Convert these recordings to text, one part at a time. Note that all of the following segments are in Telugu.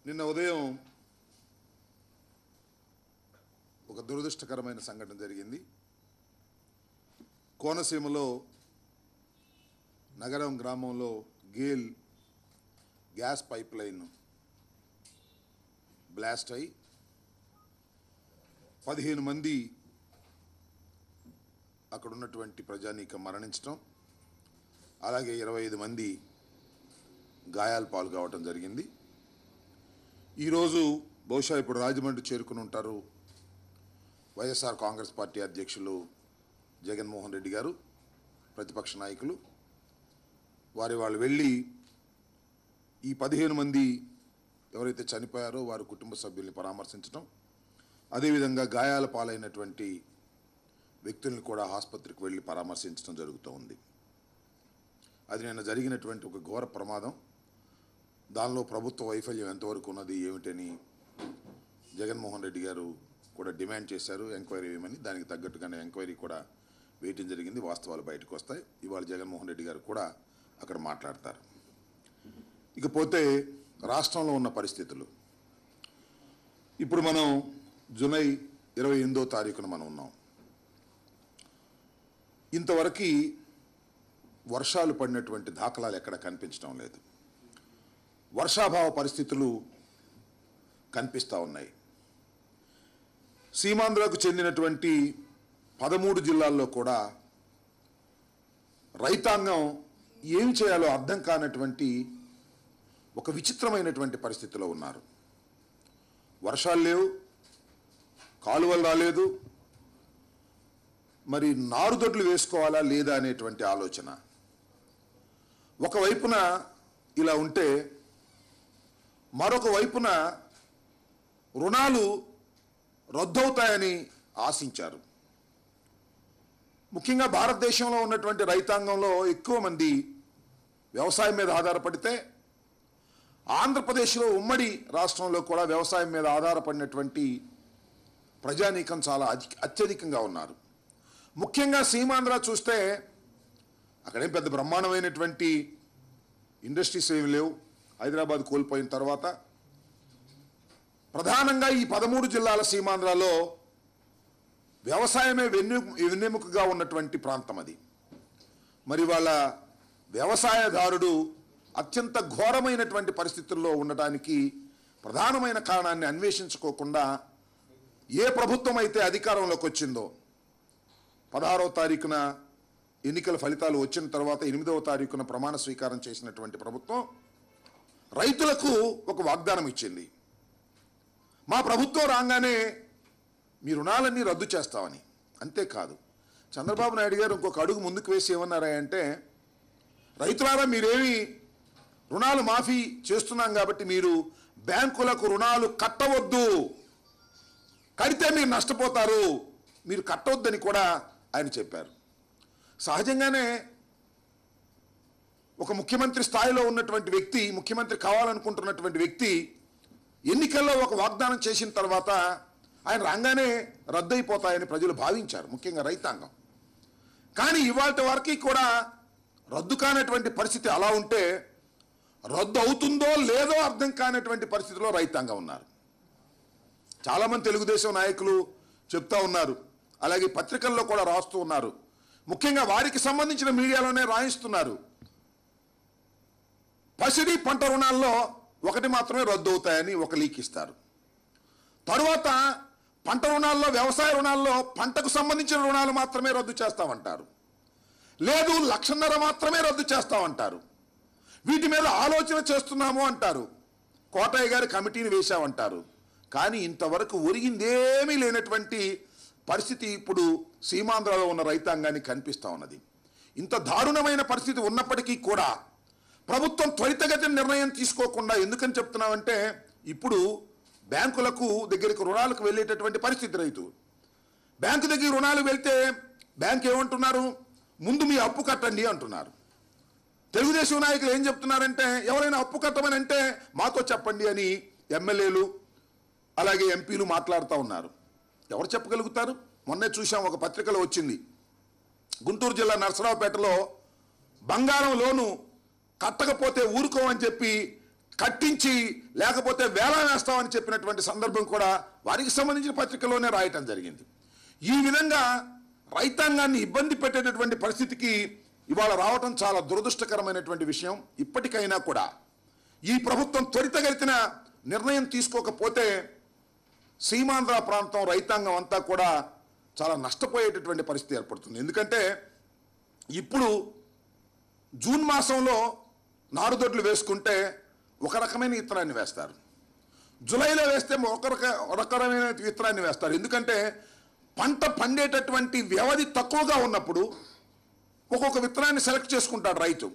నిన్న ఉదయం ఒక దురదృష్టకరమైన సంఘటన జరిగింది. కోనసీమలో నగరం గ్రామంలో GAIL gas pipeline blast అయి 15 మంది అక్కడ ఉన్నటువంటి ప్రజానీకం మరణించడం, అలాగే 25 మంది గాయాల పాలు కావటం జరిగింది. ఈరోజు బహుశా ఇప్పుడు రాజమండ్రి చేరుకుని ఉంటారు వైఎస్ఆర్ కాంగ్రెస్ పార్టీ అధ్యక్షులు జగన్మోహన్ రెడ్డి గారు, ప్రతిపక్ష నాయకులు. వాళ్ళు వెళ్ళి ఈ 15 మంది ఎవరైతే చనిపోయారో వారి కుటుంబ సభ్యుల్ని పరామర్శించడం, అదేవిధంగా గాయాల పాలైనటువంటి వ్యక్తుల్ని కూడా ఆసుపత్రికి వెళ్ళి పరామర్శించడం జరుగుతూ ఉంది. అది నిన్న జరిగినటువంటి ఒక ఘోర ప్రమాదం. దానిలో ప్రభుత్వ వైఫల్యం ఎంతవరకు ఉన్నది ఏమిటని జగన్మోహన్ రెడ్డి గారు కూడా డిమాండ్ చేశారు, ఎంక్వైరీ వేయమని. దానికి తగ్గట్టుగానే ఎంక్వైరీ కూడా వేయటం జరిగింది. వాస్తవాలు బయటకు వస్తాయి. ఇవాళ జగన్మోహన్ రెడ్డి గారు కూడా అక్కడ మాట్లాడతారు. ఇకపోతే రాష్ట్రంలో ఉన్న పరిస్థితులు, ఇప్పుడు మనం జూలై 28వ తారీఖున మనం ఉన్నాం. ఇంతవరకు వర్షాలు పడినటువంటి దాఖలాలు ఎక్కడ కనిపించడం లేదు. వర్షాభావ పరిస్థితులు కనిపిస్తూ ఉన్నాయి. సీమాంధ్రకు చెందినటువంటి 13 జిల్లాల్లో కూడా రైతాంగం ఏమి చేయాలో అర్థం కానటువంటి ఒక విచిత్రమైనటువంటి పరిస్థితిలో ఉన్నారు. వర్షాలు లేవు, కాలువలు రాలేదు, మరి నారుదొడ్లు వేసుకోవాలా లేదా అనేటువంటి ఆలోచన. ఒకవైపున ఇలా ఉంటే మరొక వైపున రుణాలు రద్దవుతాయని ఆశించారు. ముఖ్యంగా భారతదేశంలో ఉన్నటువంటి రైతాంగంలో ఎక్కువ మంది వ్యవసాయం మీద ఆధారపడితే, ఆంధ్రప్రదేశ్లో ఉమ్మడి రాష్ట్రంలో కూడా వ్యవసాయం మీద ఆధారపడినటువంటి ప్రజానీకం చాలా అత్యధికంగా ఉన్నారు. ముఖ్యంగా సీమాంధ్ర చూస్తే అక్కడేం పెద్ద బ్రహ్మాండమైనటువంటి ఇండస్ట్రీస్ ఏమి లేవు. హైదరాబాద్ కోల్పోయిన తర్వాత ప్రధానంగా ఈ 13 జిల్లాల సీమాంధ్రలో వ్యవసాయమే వెన్నెముకగా ఉన్నటువంటి ప్రాంతం అది. మరి వాళ్ళ వ్యవసాయదారుడు అత్యంత ఘోరమైనటువంటి పరిస్థితుల్లో ఉండటానికి ప్రధానమైన కారణాన్ని అన్వేషించుకోకుండా ఏ ప్రభుత్వం అయితే అధికారంలోకి వచ్చిందో, 16వ తారీఖున ఎన్నికల ఫలితాలు వచ్చిన తర్వాత 8వ తారీఖున ప్రమాణ స్వీకారం చేసినటువంటి ప్రభుత్వం రైతులకు ఒక వాగ్దానం ఇచ్చింది. మా ప్రభుత్వం రాగానే మీ రుణాలన్నీ రద్దు చేస్తామని. అంతేకాదు, చంద్రబాబు నాయుడు గారు ఇంకొక అడుగు ముందుకు వేసి ఏమన్నారంటే, రైతులారా మీరేమి రుణాలు మాఫీ చేస్తున్నాం కాబట్టి మీరు బ్యాంకులకు రుణాలు కట్టవద్దు, కడితే మీరు నష్టపోతారు, మీరు కట్టవద్దని కూడా ఆయన చెప్పారు. సహజంగానే ఒక ముఖ్యమంత్రి స్థాయిలో ఉన్నటువంటి వ్యక్తి, ముఖ్యమంత్రి కావాలనుకుంటున్నటువంటి వ్యక్తి ఎన్నికల్లో ఒక వాగ్దానం చేసిన తర్వాత ఆయన రాగానే రద్దయిపోతాయని ప్రజలు భావించారు, ముఖ్యంగా రైతాంగం. కానీ ఇవాళ వరకు కూడా రద్దు కానటువంటి పరిస్థితి అలా ఉంటే, రద్దు అవుతుందో లేదో అర్థం కానటువంటి పరిస్థితిలో రైతాంగం ఉన్నారు. చాలామంది తెలుగుదేశం నాయకులు చెప్తా ఉన్నారు, అలాగే పత్రికల్లో కూడా రాస్తూ ఉన్నారు. ముఖ్యంగా వారికి సంబంధించిన మీడియాలోనే రాయిస్తున్నారు, పసిడి పంట రుణాల్లో ఒకటి మాత్రమే రద్దు అవుతాయని ఒక లీక్ ఇస్తారు. తరువాత పంట రుణాల్లో, వ్యవసాయ రుణాల్లో పంటకు సంబంధించిన రుణాలు మాత్రమే రద్దు చేస్తామంటారు. లేదు, 1.5 లక్షలు మాత్రమే రద్దు చేస్తామంటారు. వీటి మీద ఆలోచన చేస్తున్నాము అంటారు. కోటయ్య గారి కమిటీని వేశామంటారు. కానీ ఇంతవరకు ఒరిగిందేమీ లేనటువంటి పరిస్థితి ఇప్పుడు సీమాంధ్రలో ఉన్న రైతాంగానికి కనిపిస్తూ ఉన్నది. ఇంత దారుణమైన పరిస్థితి ఉన్నప్పటికీ కూడా ప్రభుత్వం త్వరితగతిన నిర్ణయం తీసుకోకుండా, ఎందుకని చెప్తున్నామంటే ఇప్పుడు బ్యాంకులకు దగ్గరికి రుణాలకు వెళ్ళేటటువంటి పరిస్థితి. రైతు బ్యాంకు దగ్గర రుణాలు వెళ్తే బ్యాంక్ ఏమంటున్నారు, ముందు మీ అప్పు కట్టండి అంటున్నారు. తెలుగుదేశం నాయకులు ఏం చెప్తున్నారంటే, ఎవరైనా అప్పు కట్టమని అంటే మాతో చెప్పండి అని ఎమ్మెల్యేలు అలాగే ఎంపీలు మాట్లాడుతూ ఉన్నారు. ఎవరు చెప్పగలుగుతారు? మొన్నే చూసాం, ఒక పత్రికలో వచ్చింది, గుంటూరు జిల్లా నర్సరావుపేటలో బంగారం లోను కట్టకపోతే ఊరుకోమని చెప్పి కట్టించి లేకపోతే వేలా వేస్తామని చెప్పినటువంటి సందర్భం కూడా వారికి సంబంధించిన పత్రికలోనే రాయటం జరిగింది. ఈ విధంగా రైతాంగాన్ని ఇబ్బంది పెట్టేటటువంటి పరిస్థితికి ఇవాళ రావటం చాలా దురదృష్టకరమైనటువంటి విషయం. ఇప్పటికైనా కూడా ఈ ప్రభుత్వం త్వరితగతిన నిర్ణయం తీసుకోకపోతే సీమాంధ్ర ప్రాంతం రైతాంగం అంతా కూడా చాలా నష్టపోయేటటువంటి పరిస్థితి ఏర్పడుతుంది. ఎందుకంటే ఇప్పుడు జూన్ మాసంలో నారుదొడ్లు వేసుకుంటే ఒక రకమైన విత్తనాన్ని వేస్తారు, జూలైలో వేస్తే ఒక రకమైన విత్తనాన్ని వేస్తారు. ఎందుకంటే పంట పండేటటువంటి వ్యవధి తక్కువగా ఉన్నప్పుడు ఒక్కొక్క విత్తనాన్ని సెలెక్ట్ చేసుకుంటాడు రైతు.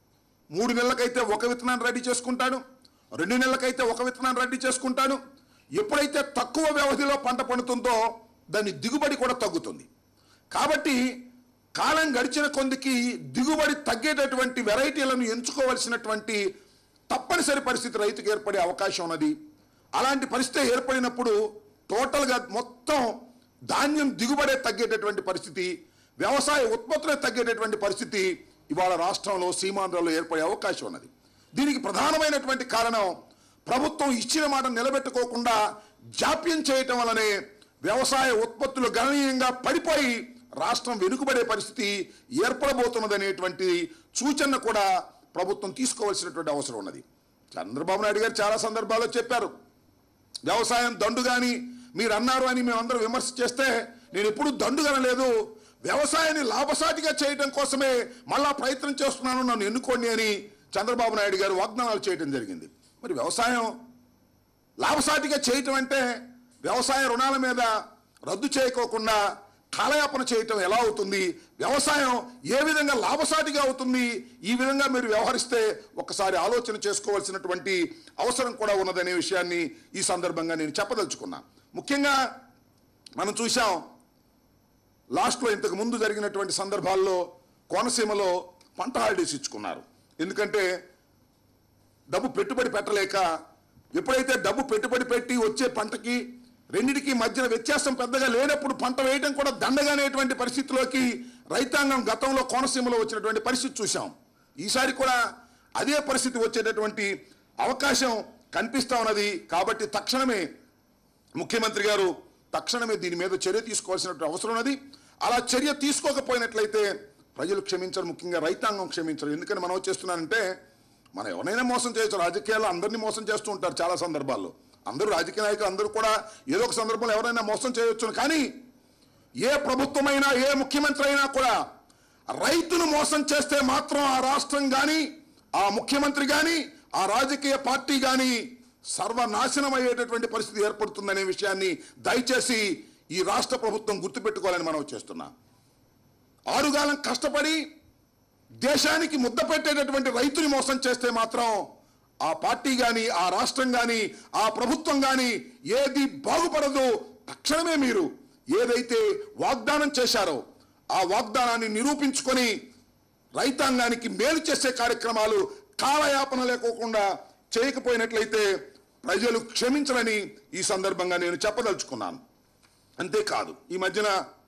3 నెలలకైతే ఒక విత్తనాన్ని రెడీ చేసుకుంటాడు, 2 నెలలకైతే ఒక విత్తనాన్ని రెడీ చేసుకుంటాడు. ఎప్పుడైతే తక్కువ వ్యవధిలో పంట పండుతుందో దాని దిగుబడి కూడా తగ్గుతుంది. కాబట్టి కాలం గడిచిన కొందికి దిగుబడి తగ్గేటటువంటి వెరైటీలను ఎంచుకోవాల్సినటువంటి తప్పనిసరి పరిస్థితి రైతుకు ఏర్పడే అవకాశం ఉన్నది. అలాంటి పరిస్థితి ఏర్పడినప్పుడు టోటల్గా మొత్తం ధాన్యం దిగుబడే తగ్గేటటువంటి పరిస్థితి, వ్యవసాయ ఉత్పత్తులే తగ్గేటటువంటి పరిస్థితి ఇవాళ రాష్ట్రంలో సీమాంధ్రలో ఏర్పడే అవకాశం ఉన్నది. దీనికి ప్రధానమైనటువంటి కారణం ప్రభుత్వం ఇచ్చిన మాట నిలబెట్టుకోకుండా జాప్యం చేయటం వల్లనే వ్యవసాయ ఉత్పత్తులు గణనీయంగా పడిపోయి రాష్ట్రం వెనుకబడే పరిస్థితి ఏర్పడబోతున్నదనేటువంటి సూచన కూడా ప్రభుత్వం తీసుకోవాల్సినటువంటి అవసరం ఉన్నది. చంద్రబాబు నాయుడు గారు చాలా సందర్భాల్లో చెప్పారు, వ్యవసాయం దండుగాని మీరు అన్నారు అని మేమందరం విమర్శ చేస్తే నేను ఎప్పుడూ దండుగనలేదు, వ్యవసాయాన్ని లాభసాటిగా చేయడం కోసమే మళ్ళా ప్రయత్నం చేస్తున్నాను, నన్ను ఎన్నుకోండి అని చంద్రబాబు నాయుడు గారు వాగ్దానాలు చేయడం జరిగింది. మరి వ్యవసాయం లాభసాటిగా చేయటం అంటే వ్యవసాయ రుణాల మీద రద్దు చేయకోకుండా కాలయాపన చేయటం ఎలా అవుతుంది, వ్యవసాయం ఏ విధంగా లాభసాటిగా అవుతుంది, ఈ విధంగా మీరు వ్యవహరిస్తే ఒకసారి ఆలోచన చేసుకోవాల్సినటువంటి అవసరం కూడా ఉన్నదనే విషయాన్ని ఈ సందర్భంగా నేను చెప్పదలుచుకున్నా. ముఖ్యంగా మనం చూసాం లాస్ట్లో ఇంతకు ముందు జరిగినటువంటి సందర్భాల్లో కోనసీమలో పంట హాలిడేస్ ఇచ్చుకున్నారు. ఎందుకంటే డబ్బు పెట్టుబడి పెట్టలేక, ఎప్పుడైతే డబ్బు పెట్టుబడి పెట్టి వచ్చే పంటకి రెండింటికి మధ్యన వ్యత్యాసం పెద్దగా లేనప్పుడు పంట వేయడం కూడా దండగానేటువంటి పరిస్థితిలోకి రైతాంగం గతంలో కోనసీమలో వచ్చినటువంటి పరిస్థితి చూసాం. ఈసారి కూడా అదే పరిస్థితి వచ్చేటటువంటి అవకాశం కనిపిస్తా ఉన్నది. కాబట్టి తక్షణమే ముఖ్యమంత్రి గారు దీని మీద చర్య తీసుకోవాల్సినటువంటి అవసరం ఉన్నది. అలా చర్య తీసుకోకపోయినట్లయితే ప్రజలు క్షమించరు, ముఖ్యంగా రైతాంగం క్షమించరు. ఎందుకని మనం చేస్తున్నానంటే మనం ఎవరైనా మోసం చేయొచ్చు, రాజకీయాల్లో అందరినీ మోసం చేస్తూ ఉంటారు చాలా సందర్భాల్లో. అందరూ రాజకీయ నాయకులు అందరూ కూడా ఏదో ఒక సందర్భంలో ఎవరైనా మోసం చేయొచ్చు. కానీ ఏ ప్రభుత్వమైనా ఏ ముఖ్యమంత్రి అయినా కూడా రైతును మోసం చేస్తే మాత్రం ఆ రాష్ట్రం కానీ ఆ ముఖ్యమంత్రి కానీ ఆ రాజకీయ పార్టీ కానీ సర్వనాశనం అయ్యేటటువంటి పరిస్థితి ఏర్పడుతుందనే విషయాన్ని దయచేసి ఈ రాష్ట్ర ప్రభుత్వం గుర్తుపెట్టుకోవాలని మనం చేస్తున్నాం. ఆరుగాలం కష్టపడి దేశానికి ముద్ద పెట్టేటటువంటి రైతుని మోసం చేస్తే మాత్రం ఆ పార్టీ కానీ ఆ రాష్ట్రం కానీ ఆ ప్రభుత్వం కానీ ఏది బాగుపడదు. తక్షణమే మీరు ఏదైతే వాగ్దానం చేశారో ఆ వాగ్దానాన్ని నిరూపించుకొని రైతాంగానికి మేలు చేసే కార్యక్రమాలు కాలయాపన లేకోకుండా చేయకపోయినట్లయితే ప్రజలు క్షమించరని ఈ సందర్భంగా నేను చెప్పదలుచుకున్నాను. అంతేకాదు, ఈ మధ్యన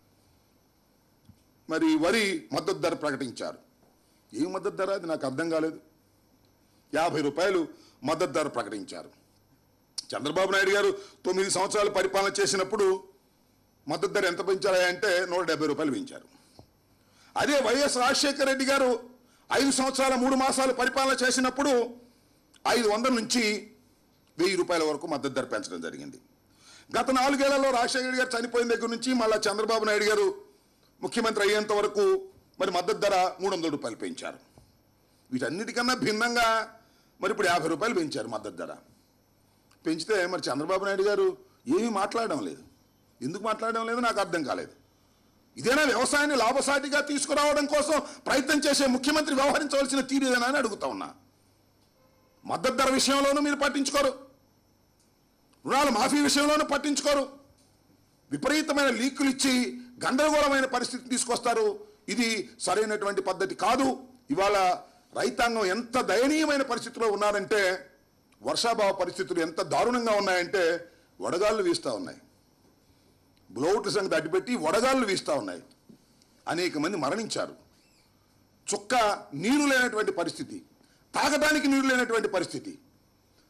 మరి వరి మద్దతు ధర ప్రకటించారు. ఏం మద్దతు ధర అది నాకు అర్థం కాలేదు. 50 రూపాయలు మద్దతు ధర ప్రకటించారు. చంద్రబాబు నాయుడు గారు 9 సంవత్సరాలు పరిపాలన చేసినప్పుడు మద్దతు ధర ఎంత పెంచారా అంటే 170 రూపాయలు పెంచారు. అదే వైఎస్ రాజశేఖర రెడ్డి గారు 5 సంవత్సరాల 3 మాసాలు పరిపాలన చేసినప్పుడు 500 నుంచి 1000 రూపాయల వరకు మద్దతు ధర పెంచడం జరిగింది. గత 4 ఏళ్లలో రాజశేఖర రెడ్డి గారు చనిపోయిన దగ్గర నుంచి మళ్ళీ చంద్రబాబు నాయుడు గారు ముఖ్యమంత్రి అయ్యేంత వరకు మరి మద్దతు ధర 300 రూపాయలు పెంచారు. వీటన్నిటికన్నా భిన్నంగా మరి ఇప్పుడు 50 రూపాయలు పెంచారు మద్దతు ధర. పెంచితే మరి చంద్రబాబు నాయుడు గారు ఏమీ మాట్లాడడం లేదు. ఎందుకు మాట్లాడడం లేదు నాకు అర్థం కాలేదు. ఇదేనా వ్యవసాయాన్ని లాభసాటిగా తీసుకురావడం కోసం ప్రయత్నం చేసే ముఖ్యమంత్రి వ్యవహరించవలసిన తీరు ఇదేనా అని అడుగుతా ఉన్నా. మద్దతు ధర విషయంలోనూ మీరు పట్టించుకోరు, రుణాల మాఫీ విషయంలోనూ పట్టించుకోరు, విపరీతమైన లీకులు ఇచ్చి గందరగోళమైన పరిస్థితి తీసుకొస్తారు. ఇది సరైనటువంటి పద్ధతి కాదు. ఇవాళ రైతాంగం ఎంత దయనీయమైన పరిస్థితిలో ఉన్నారంటే, వర్షాభావ పరిస్థితులు ఎంత దారుణంగా ఉన్నాయంటే వడగాళ్ళు వీస్తూ ఉన్నాయి. బ్లౌట్ల సంగతి అడ్డుపెట్టి వడగాళ్ళు వీస్తూ ఉన్నాయి. అనేక మంది మరణించారు. చుక్క నీరు లేనటువంటి పరిస్థితి, తాగడానికి నీరు లేనటువంటి పరిస్థితి.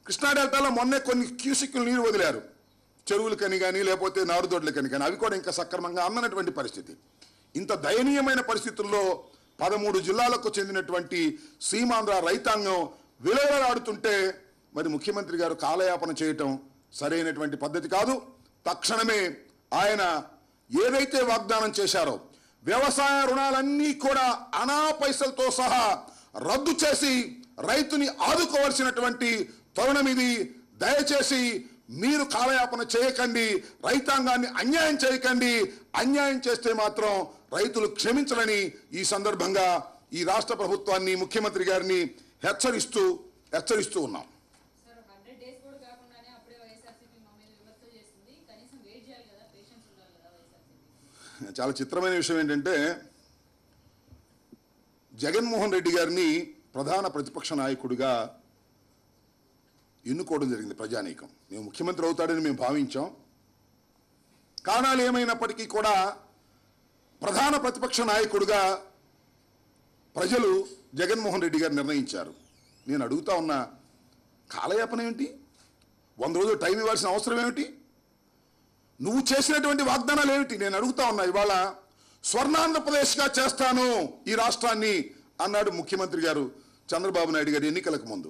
కృష్ణా డెల్టాలో మొన్నే కొన్ని క్యూసిక్లు నీరు వదిలారు, చెరువులకని కానీ లేకపోతే నారుదొడ్లకని కానీ, అవి కూడా ఇంకా సక్రమంగా అందనటువంటి పరిస్థితి. ఇంత దయనీయమైన పరిస్థితుల్లో 13 జిల్లాలకు చెందినటువంటి సీమాంధ్ర రైతాంగం విలవిలలాడుతుంటే మరి ముఖ్యమంత్రి గారు కాలయాపన చేయటం సరైనటువంటి పద్ధతి కాదు. తక్షణమే ఆయన ఏదైతే వాగ్దానం చేశారో వ్యవసాయ రుణాలన్నీ కూడా అనా పైసలతో సహా రద్దు చేసి రైతుని ఆదుకోవాల్సినటువంటి తరుణం ఇది. దయచేసి మీరు కాలయాపన చేయకండి, రైతాంగాన్ని అన్యాయం చేయకండి. అన్యాయం చేస్తే మాత్రం రైతులు క్షమించరని ఈ సందర్భంగా ఈ రాష్ట్ర ప్రభుత్వాన్ని, ముఖ్యమంత్రి గారిని హెచ్చరిస్తూ ఉన్నాం. చాలా చిత్రమైన విషయం ఏంటంటే, జగన్మోహన్ రెడ్డి గారిని ప్రధాన ప్రతిపక్ష నాయకుడిగా ఎన్నుకోవడం జరిగింది ప్రజానీకం. మేము ముఖ్యమంత్రి అవుతాడని మేము భావించాం. కారణాలు ఏమైనప్పటికీ కూడా ప్రధాన ప్రతిపక్ష నాయకుడిగా ప్రజలు జగన్మోహన్ రెడ్డి గారు నిర్ణయించారు. నేను అడుగుతా ఉన్నా, కాలయాపన ఏమిటి? 100 రోజులు టైం ఇవ్వాల్సిన అవసరం ఏమిటి? నువ్వు చేసినటువంటి వాగ్దానాలు ఏమిటి? నేను అడుగుతా ఉన్నా. ఇవాళ స్వర్ణాంధ్రప్రదేశ్గా చేస్తాను ఈ రాష్ట్రాన్ని అన్నాడు ముఖ్యమంత్రి గారు చంద్రబాబు నాయుడు గారు ఎన్నికలకు ముందు.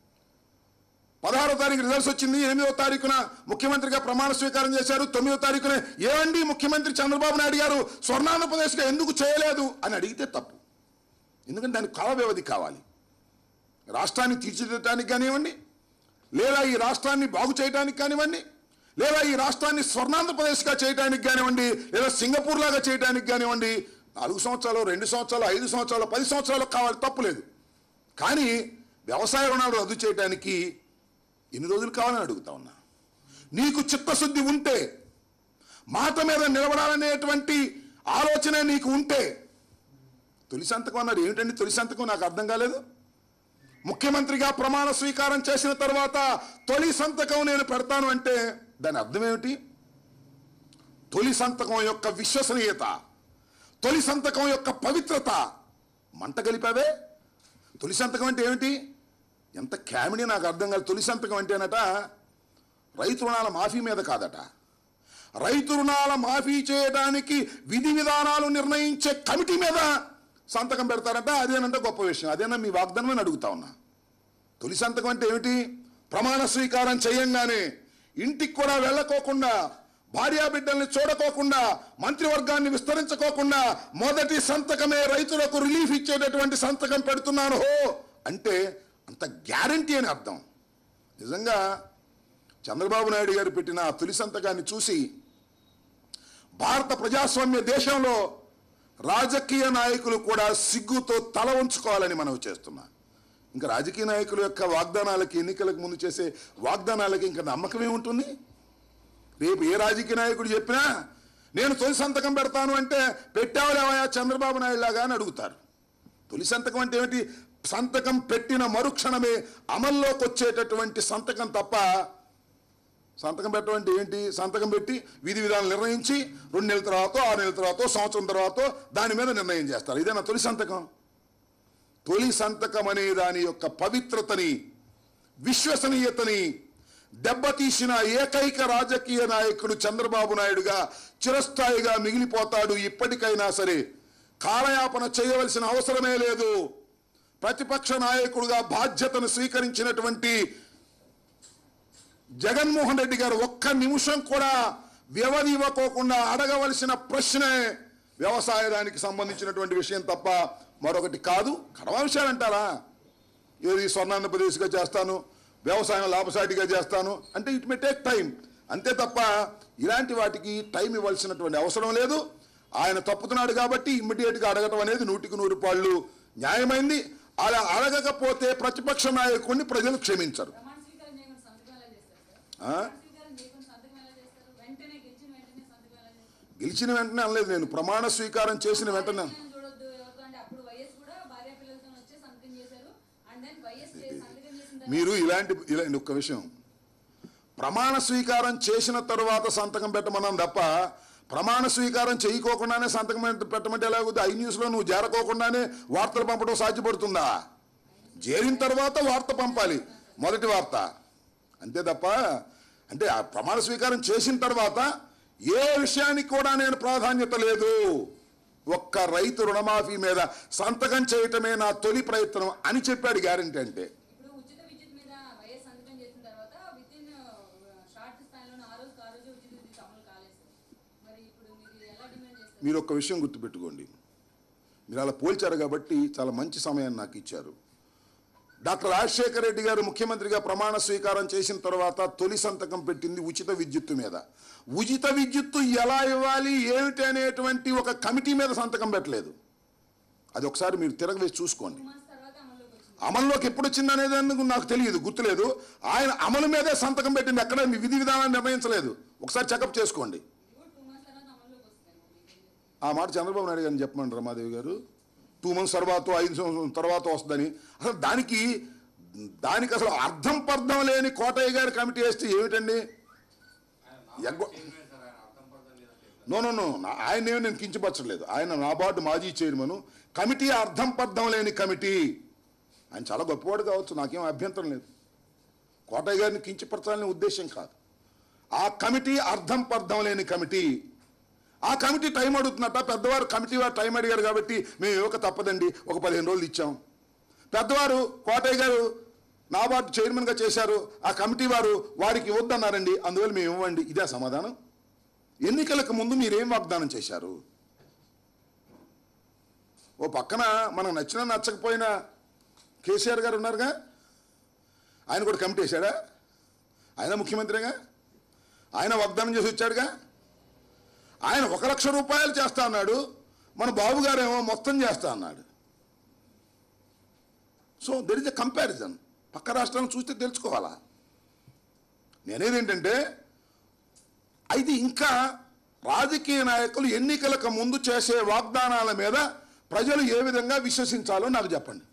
16వ తారీఖు రిజల్ట్స్ వచ్చింది, 8వ తారీఖున ముఖ్యమంత్రిగా ప్రమాణ స్వీకారం చేశారు. 9వ తారీఖున ఏమండి ముఖ్యమంత్రి చంద్రబాబు నాయుడు గారు స్వర్ణాంధ్రప్రదేశ్గా ఎందుకు చేయలేదు అని అడిగితే తప్పు. ఎందుకంటే దానికి కాల వ్యవధి కావాలి. రాష్ట్రాన్ని తీర్చిదిద్దడానికి కానివ్వండి, లేదా ఈ రాష్ట్రాన్ని బాగు చేయడానికి కానివ్వండి, లేదా ఈ రాష్ట్రాన్ని స్వర్ణాంధ్రప్రదేశ్గా చేయడానికి కానివ్వండి, లేదా సింగపూర్ లాగా చేయడానికి కానివ్వండి, 4 సంవత్సరాలు, 2 సంవత్సరాలు, 5 సంవత్సరాలు, 10 సంవత్సరాలు కావాలి, తప్పులేదు. కానీ వ్యవసాయ రుణాలు రద్దు చేయడానికి ఎన్ని రోజులు కావాలని అడుగుతా ఉన్నా. నీకు చిత్తశుద్ధి ఉంటే, మాట మీద నిలబడాలనేటువంటి ఆలోచన నీకు ఉంటే, తొలి సంతకం అన్నారు. ఏమిటండి తొలి సంతకం? నాకు అర్థం కాలేదు. ముఖ్యమంత్రిగా ప్రమాణ స్వీకారం చేసిన తర్వాత తొలి సంతకం నేను పెడతాను అంటే దాని అర్థం ఏమిటి? తొలి సంతకం యొక్క విశ్వసనీయత, తొలి సంతకం యొక్క పవిత్రత మంట కలిపావే. తొలి సంతకం అంటే ఏమిటి? ఎంత కామెడీ నాకు అర్థం కాదు. తొలి సంతకం అంటేనట రైతు రుణాల మాఫీ మీద కాదట, రైతు రుణాల మాఫీ చేయడానికి విధి విధానాలు నిర్ణయించే కమిటీ మీద సంతకం పెడతారట. అదేనంటే గొప్ప విషయం. అదేనా మీ వాగ్దానం అని అడుగుతా ఉన్నా. తొలి సంతకం అంటే ఏమిటి? ప్రమాణ స్వీకారం చేయంగానే ఇంటికి కూడా వెళ్ళకోకుండా, భార్యాబిడ్డల్ని చూడకోకుండా, మంత్రివర్గాన్ని విస్తరించుకోకుండా మొదటి సంతకమే రైతులకు రిలీఫ్ ఇచ్చేటటువంటి సంతకం పెడుతున్నాను హో అంటే అంత గ్యారంటీ అని అర్థం. నిజంగా చంద్రబాబు నాయుడు గారు పెట్టిన ఆ తొలి సంతకాన్ని చూసి భారత ప్రజాస్వామ్య దేశంలో రాజకీయ నాయకులు కూడా సిగ్గుతో తల ఉంచుకోవాలని మనం చేస్తున్నాం. ఇంకా రాజకీయ నాయకుల యొక్క వాగ్దానాలకి, ఎన్నికలకు ముందు చేసే వాగ్దానాలకి ఇంకా నమ్మకమే ఉంటుంది? రేపు ఏ రాజకీయ నాయకుడు చెప్పినా నేను తొలి సంతకం పెడతాను అంటే పెట్టావులేవయా చంద్రబాబు నాయుడు లాగా అని అడుగుతారు. తొలి సంతకం అంటే ఏమిటి? సంతకం పెట్టిన మరుక్షణమే అమల్లోకి వచ్చేటటువంటి సంతకం తప్ప, సంతకం పెట్టడం అంటే ఏంటి? సంతకం పెట్టి విధి విధానాలు నిర్ణయించి 2 నెలల తర్వాత, 6 నెలల తర్వాత, సంవత్సరం తర్వాత దాని మీద నిర్ణయం చేస్తారు. ఇదేనా తొలి సంతకం? తొలి సంతకం అనే దాని యొక్క పవిత్రతని, విశ్వసనీయతని దెబ్బతీసిన ఏకైక రాజకీయ నాయకుడు చంద్రబాబు నాయుడుగా చిరస్థాయిగా మిగిలిపోతాడు. ఇప్పటికైనా సరే కాలయాపన చేయవలసిన అవసరమే లేదు. ప్రతిపక్ష నాయకుడుగా బాధ్యతను స్వీకరించినటువంటి జగన్మోహన్ రెడ్డి గారు ఒక్క నిమిషం కూడా వ్యవధి ఇవ్వకోకుండా అడగవలసిన ప్రశ్నే వ్యవసాయానికి సంబంధించినటువంటి విషయం తప్ప మరొకటి కాదు. కడవ విషయాలు అంటారా? ఏది స్వర్ణాంధ్రప్రదేశ్గా చేస్తాను, వ్యవసాయం లాభసాటిగా చేస్తాను అంటే ఇట్ మే టేక్ టైం, అంతే తప్ప ఇలాంటి వాటికి టైం ఇవ్వాల్సినటువంటి అవసరం లేదు. ఆయన తప్పుతున్నాడు కాబట్టి ఇమ్మీడియట్గా అడగటం అనేది 100కి 100 రూపాయలు న్యాయమైంది. అలా అడగకపోతే ప్రతిపక్ష నాయకుడిని ప్రజలు క్షమించరు. గెలిచిన వెంటనే అనలేదు నేను, ప్రమాణ స్వీకారం చేసిన వెంటనే. మీరు ఇలాంటి ఒక్క విషయం, ప్రమాణ స్వీకారం చేసిన తరువాత సంతకం పెట్టమన్నాను తప్ప ప్రమాణ స్వీకారం చేయకోకుండానే సంతకం పెట్టమంటే ఎలాగుంది? ఐ న్యూస్లో నువ్వు చేరకోకుండానే వార్తలు పంపడం సాధ్యపడుతుందా? చేరిన తర్వాత వార్త పంపాలి, మొదటి వార్త. అంతే తప్ప అంటే ఆ ప్రమాణ స్వీకారం చేసిన తర్వాత ఏ విషయానికి కూడా నేను ప్రాధాన్యత లేదు. ఒక్క రైతు రుణమాఫీ మీద సంతకం చేయటమే నా తొలి ప్రయత్నం అని చెప్పాడు. గ్యారంటీ అంటే మీరు ఒక్క విషయం గుర్తుపెట్టుకోండి. మీరు అలా పోల్చారు కాబట్టి చాలా మంచి సమయాన్ని నాకు ఇచ్చారు. డాక్టర్ రాజశేఖర రెడ్డి గారు ముఖ్యమంత్రిగా ప్రమాణ స్వీకారం చేసిన తర్వాత తొలి సంతకం పెట్టింది ఉచిత విద్యుత్తు మీద. ఉచిత విద్యుత్తు ఎలా ఇవ్వాలి ఏమిటి అనేటువంటి ఒక కమిటీ మీద సంతకం పెట్టలేదు. అది ఒకసారి మీరు తిరగవేసి చూసుకోండి. అమల్లోకి ఎప్పుడు వచ్చింది అనేది నాకు తెలియదు, గుర్తులేదు. ఆయన అమలు మీదే సంతకం పెట్టింది, ఎక్కడ విధి విధానాన్ని నిర్ణయించలేదు. ఒకసారి చెకప్ చేసుకోండి. ఆ మాట చంద్రబాబు నాయుడు గారిని చెప్పమంటారు రమాదేవి గారు. 2 months తర్వాత 5 సంవత్సరం తర్వాత వస్తుందని. అసలు దానికి అసలు అర్థం పర్థం లేని కోటయ్య గారి కమిటీ వేస్తే ఏమిటండి? నో ఆయన ఏమి నేను కించపరచలేదు. ఆయన నాబార్డు మాజీ చైర్మన్. కమిటీ అర్థం పర్థం లేని కమిటీ. ఆయన చాలా గొప్పవాడు కావచ్చు, నాకేం అభ్యంతరం లేదు. కోటయ్య గారిని కించపరచాలనే ఉద్దేశం కాదు. ఆ కమిటీ అర్థం పర్థం లేని కమిటీ. ఆ కమిటీ టైం అడుగుతున్నట్ట. పెద్దవారు కమిటీ వారు టైం అడిగారు కాబట్టి మేము ఇవ్వక తప్పదండి, ఒక 15 రోజులు ఇచ్చాం. పెద్దవారు కోటయ్య గారు నాబార్డు చైర్మన్గా చేశారు, ఆ కమిటీ వారు వారికి ఇవ్వద్దన్నారండి, అందువల్ల మేము ఇవ్వండి. ఇదే సమాధానం? ఎన్నికలకు ముందు మీరేం వాగ్దానం చేశారు? ఓ పక్కన మనకు నచ్చినా నచ్చకపోయినా కేసీఆర్ గారు ఉన్నారుగా, ఆయన కూడా కమిటీ వేశాడా? ఆయన ముఖ్యమంత్రిగా, ఆయన వాగ్దానం చేసి వచ్చాడుగా. ఆయన 1 లక్ష రూపాయలు చేస్తా అన్నాడు, మన బాబు గారేమో మొత్తం చేస్తా అన్నాడు. So there is a comparison. పక్క రాష్ట్రాలను చూస్తే తెలుసుకోవాలా. నేనేది ఏంటంటే, ఇది ఇంకా రాజకీయ నాయకులు ఎన్నికలకు ముందు చేసే వాగ్దానాల మీద ప్రజలు ఏ విధంగా విశ్వసించాలో నాకు చెప్పండి.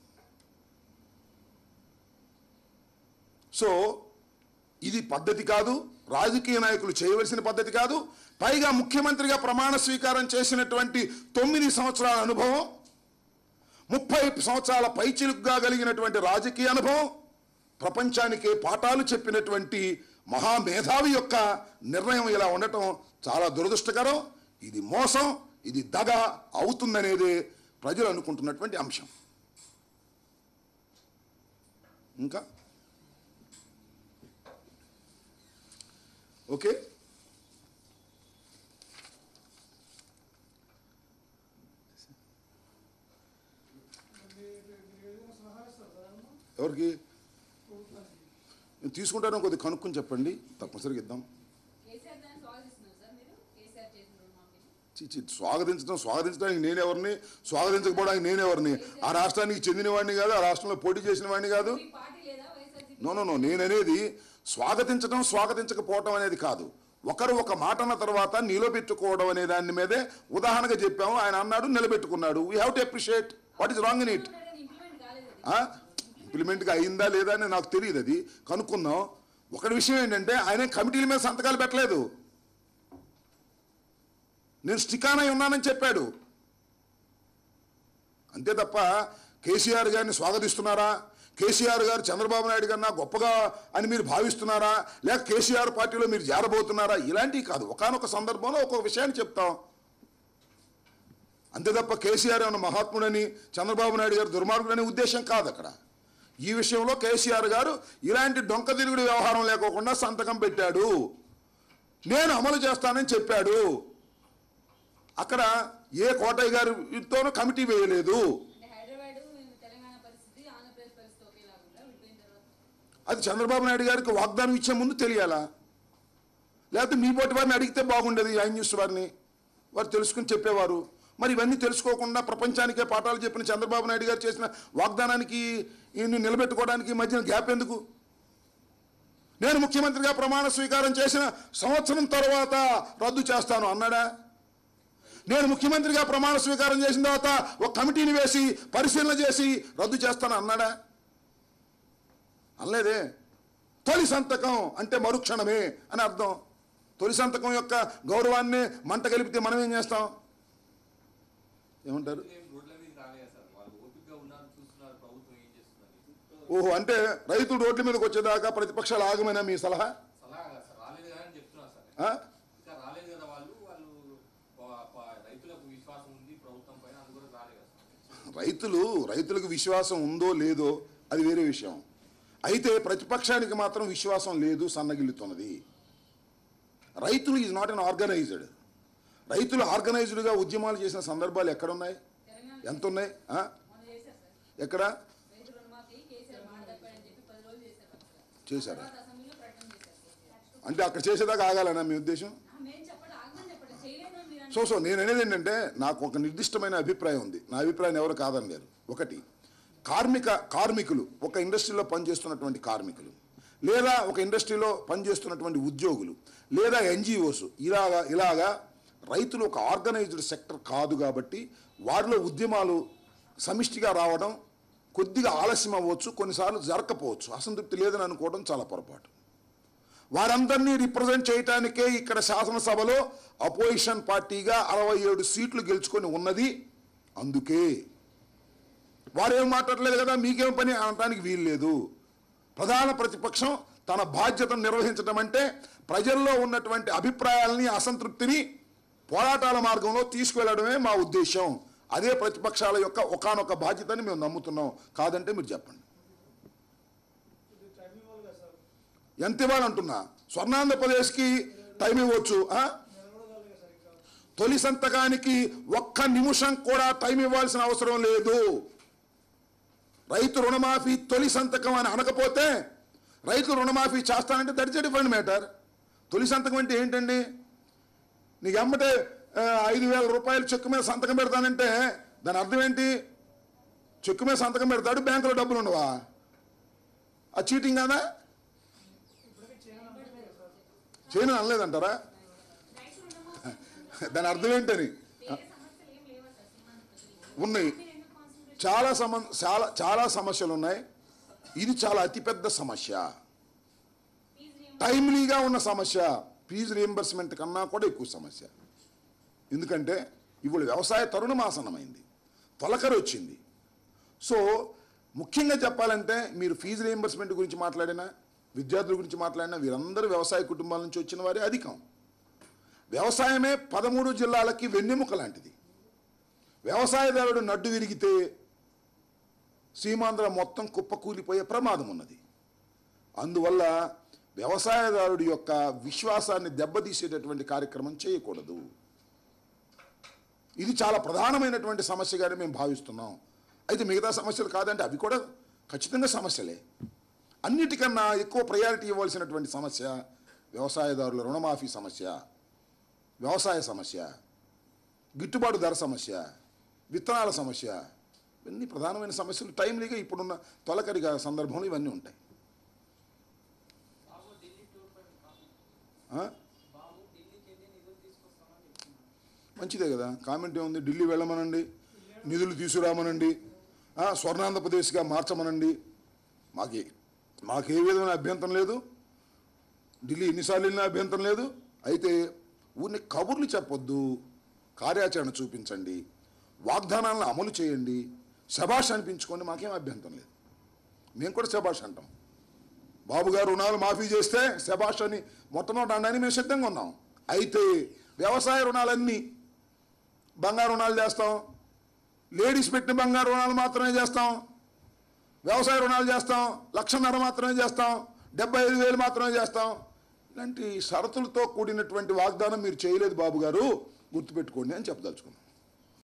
సో ఇది పద్ధతి కాదు, రాజకీయ నాయకులు చేయవలసిన పద్ధతి కాదు. పైగా ముఖ్యమంత్రిగా ప్రమాణ స్వీకారం చేసినటువంటి 9 సంవత్సరాల అనుభవం, 30 సంవత్సరాల పైచిలుగ్గా కలిగినటువంటి రాజకీయ అనుభవం, ప్రపంచానికే పాఠాలు చెప్పినటువంటి మహామేధావి యొక్క నిర్ణయం ఇలా ఉండటం చాలా దురదృష్టకరం. ఇది మోసం, ఇది దగ అవుతుందనేదే ప్రజలు అనుకుంటున్నటువంటి అంశం. ఇంకా ఓకే, ఎవరికి తీసుకుంటారో కొద్దిగా కనుక్కొని చెప్పండి, తప్పనిసరిగా ఇద్దాం. స్వాగతించడానికి నేనెవరిని, స్వాగతించకపోవడానికి నేనెవరిని? ఆ రాష్ట్రానికి చెందిన వాడిని కాదు, ఆ రాష్ట్రంలో పోటీ చేసిన వాడిని కాదు. నో నేననేది స్వాగతించకపోవటం అనేది కాదు. ఒకరు ఒక మాట అన్న తర్వాత నిలబెట్టుకోవడం అనే దాని మీదే ఉదాహరణగా చెప్పాము. ఆయన అన్నాడు, నిలబెట్టుకున్నాడు. We have to appreciate. What is wrong in it? ఇంప్లిమెంట్గా అయిందా లేదా అని నాకు తెలియదు, అది కనుక్కుందాం. ఒకటి విషయం ఏంటంటే, ఆయన కమిటీల మీద సంతకాలు పెట్టలేదు. నేను స్టికానై ఉన్నానని చెప్పాడు. అంతే తప్ప కేసీఆర్ గారిని స్వాగతిస్తున్నారా, కేసీఆర్ గారు చంద్రబాబు నాయుడు కన్నా గొప్పగా అని మీరు భావిస్తున్నారా, లేక కేసీఆర్ పార్టీలో మీరు చేరబోతున్నారా, ఇలాంటివి కాదు. ఒకానొక సందర్భంలో ఒక్కొక్క విషయాన్ని చెప్తాం. అంతే తప్ప కేసీఆర్ ఏమన్నా మహాత్ముడని, చంద్రబాబు నాయుడు గారు దుర్మార్గుడనే ఉద్దేశం కాదు అక్కడ. ఈ విషయంలో కేసీఆర్ గారు ఇలాంటి డొంక తిరుగుడు వ్యవహారం లేకోకుండా సంతకం పెట్టాడు, నేను అమలు చేస్తానని చెప్పాడు. అక్కడ ఏ కోటయ్య గారితోనూ కమిటీ వేయలేదు. అది చంద్రబాబు నాయుడు గారికి వాగ్దానం ఇచ్చే ముందు తెలియాలా? లేకపోతే మీ పోటీ వారిని అడిగితే బాగుండేది, ఐ న్యూస్ వారిని, వారు తెలుసుకుని చెప్పేవారు. మరి ఇవన్నీ తెలుసుకోకుండా ప్రపంచానికే పాఠాలు చెప్పిన చంద్రబాబు నాయుడు గారు చేసిన వాగ్దానానికి నిలబెట్టుకోవడానికి మధ్యన గ్యాప్ ఎందుకు? నేను ముఖ్యమంత్రిగా ప్రమాణ స్వీకారం చేసిన సంవత్సరం తర్వాత రద్దు చేస్తాను అన్నాడా? నేను ముఖ్యమంత్రిగా ప్రమాణ స్వీకారం చేసిన తర్వాత ఒక కమిటీని వేసి పరిశీలన చేసి రద్దు చేస్తాను అన్నాడా? అనలేదే. తొలి సంతకం అంటే మరుక్షణమే అని అర్థం. తొలి సంతకం యొక్క గౌరవాన్ని మంట కలిపితే మనం ఏం చేస్తాం? ఏమంటారు? ఓహో, అంటే రైతులు రోడ్ల మీదకి వచ్చేదాకా ప్రతిపక్షాలు ఆగమేనా మీ సలహా? ఆ? రైతులకు విశ్వాసం ఉందో లేదో అది వేరే విషయం. అయితే ప్రతిపక్షానికి మాత్రం విశ్వాసం లేదు, సన్నగిల్లుతున్నది. రైతులు ఈజ్ నాట్ అన్ ఆర్గనైజ్డ్. రైతులు ఆర్గనైజ్డ్గా ఉద్యమాలు చేసిన సందర్భాలు ఎక్కడున్నాయి, ఎంత ఉన్నాయి? ఎక్కడ చేశారా? అంటే అక్కడ చేసేదాకా ఆగాలనా మీ ఉద్దేశం? సో నేను అనేది ఏంటంటే, నాకు ఒక నిర్దిష్టమైన అభిప్రాయం ఉంది. నా అభిప్రాయం ఎవరు కాదనలేరు. ఒకటి, కార్మికులు, ఒక ఇండస్ట్రీలో పనిచేస్తున్నటువంటి కార్మికులు, లేదా ఒక ఇండస్ట్రీలో పనిచేస్తున్నటువంటి ఉద్యోగులు, లేదా ఎన్జిఓస్, ఇలాగా రైతులు ఒక ఆర్గనైజ్డ్ సెక్టర్ కాదు కాబట్టి వారిలో ఉద్యమాలు సమిష్టిగా రావడం కొద్దిగా ఆలస్యం అవ్వచ్చు, కొన్నిసార్లు జరగకపోవచ్చు. అసంతృప్తి లేదని అనుకోవడం చాలా పొరపాటు. వారందరినీ రిప్రజెంట్ చేయడానికే ఇక్కడ శాసనసభలో అపోజిషన్ పార్టీగా 67 సీట్లు గెలుచుకొని ఉన్నది. అందుకే వారేం మాట్లాడలేదు కదా, మీకేం పని అనడానికి వీలు లేదు. ప్రధాన ప్రతిపక్షం తన బాధ్యతను నిర్వహించడం అంటే ప్రజల్లో ఉన్నటువంటి అభిప్రాయాలని, అసంతృప్తిని పోరాటాల మార్గంలో తీసుకువెళ్ళడమే మా ఉద్దేశం. అదే ప్రతిపక్షాల యొక్క ఒకానొక బాధ్యతని మేము నమ్ముతున్నాం. కాదంటే మీరు చెప్పండి. ఎంత ఇవ్వాలంటున్నా? స్వర్ణాంధ్రప్రదేశ్కి టైం ఇవ్వచ్చు. తొలి సంతకానికి 1 నిమిషం కూడా టైం ఇవ్వాల్సిన అవసరం లేదు. రైతు రుణమాఫీ తొలి సంతకం అని అనకపోతే రైతు రుణమాఫీ చేస్తానంటే that is a different matter. తొలి సంతకం అంటే ఏంటండి? నీకు ఎమ్మటే 5,000 రూపాయలు చెక్కు మీద సంతకం పెడతానంటే దాని అర్థం ఏంటి? చెక్కు మీద సంతకం పెడతాడు, బ్యాంకులో డబ్బులు ఉండవా? ఆ చీటింగ్ కాదా? చేయను అనలేదంటారా? దాని అర్థం ఏంటని? ఉన్నాయి, చాలా సమస్యలు ఉన్నాయి. ఇది చాలా అతిపెద్ద సమస్య, టైమ్లీగా ఉన్న సమస్య. ఫీజు రియంబర్స్మెంట్ కన్నా కూడా ఎక్కువ సమస్య. ఎందుకంటే ఇప్పుడు వ్యవసాయ తరుణమాసనమైంది, తొలకరి వచ్చింది. సో ముఖ్యంగా చెప్పాలంటే మీరు ఫీజు రియంబర్స్మెంట్ గురించి మాట్లాడినా, విద్యార్థుల గురించి మాట్లాడినా, వీరందరూ వ్యవసాయ కుటుంబాల నుంచి వచ్చిన వారే అధికం. వ్యవసాయమే 13 జిల్లాలకి వెన్నెముక లాంటిది. వ్యవసాయదారుడు నడ్డు విరిగితే సీమాంధ్ర మొత్తం కుప్పకూలిపోయే ప్రమాదం ఉన్నది. అందువల్ల వ్యవసాయదారుడి యొక్క విశ్వాసాన్ని దెబ్బతీసేటటువంటి కార్యక్రమం చేయకూడదు. ఇది చాలా ప్రధానమైనటువంటి సమస్యగానే మేము భావిస్తున్నాం. అయితే మిగతా సమస్యలు కాదంటే అవి కూడా ఖచ్చితంగా సమస్యలే. అన్నిటికన్నా ఎక్కువ ప్రయారిటీ ఇవ్వాల్సినటువంటి సమస్య వ్యవసాయదారుల రుణమాఫీ సమస్య, వ్యవసాయ సమస్య, గిట్టుబాటు ధర సమస్య, విత్తనాల సమస్య. ఇవన్నీ ప్రధానమైన సమస్యలు. టైమ్లీగా ఇప్పుడున్న తొలకరి సందర్భంలో ఇవన్నీ ఉంటాయి. మంచిదే కదా, కామెంట్ ఏముంది? ఢిల్లీ వెళ్ళమనండి, నిధులు తీసుకురామనండి, స్వర్ణాంధ్రప్రదేశ్గా మార్చమనండి. మాకే విధమైన అభ్యంతరం లేదు. ఢిల్లీ ఎన్నిసార్లు వెళ్ళినా అభ్యంతరం లేదు. అయితే ఊరిని కబుర్లు చెప్పొద్దు, కార్యాచరణ చూపించండి, వాగ్దానాలను అమలు చేయండి, శభాష్ అనిపించుకోండి. మాకేం అభ్యంతరం లేదు. మేము కూడా శభాష్ అంటాం. బాబు గారు రుణాలు మాఫీ చేస్తే శభాష్ అని మొట్టమొదటి అనడానికి మేము సిద్ధంగా ఉన్నాం. అయితే వ్యవసాయ రుణాలన్నీ బంగారు రుణాలు చేస్తాం, లేడీస్ పెట్టిన బంగారు రుణాలు మాత్రమే చేస్తాం, వ్యవసాయ రుణాలు చేస్తాం, 1,50,000 మాత్రమే చేస్తాం, 75,000 మాత్రమే చేస్తాం. ఇలాంటి షరతులతో కూడినటువంటి వాగ్దానం మీరు చేయలేదు బాబు గారు, గుర్తుపెట్టుకోండి అని చెప్పదలుచుకున్నాం.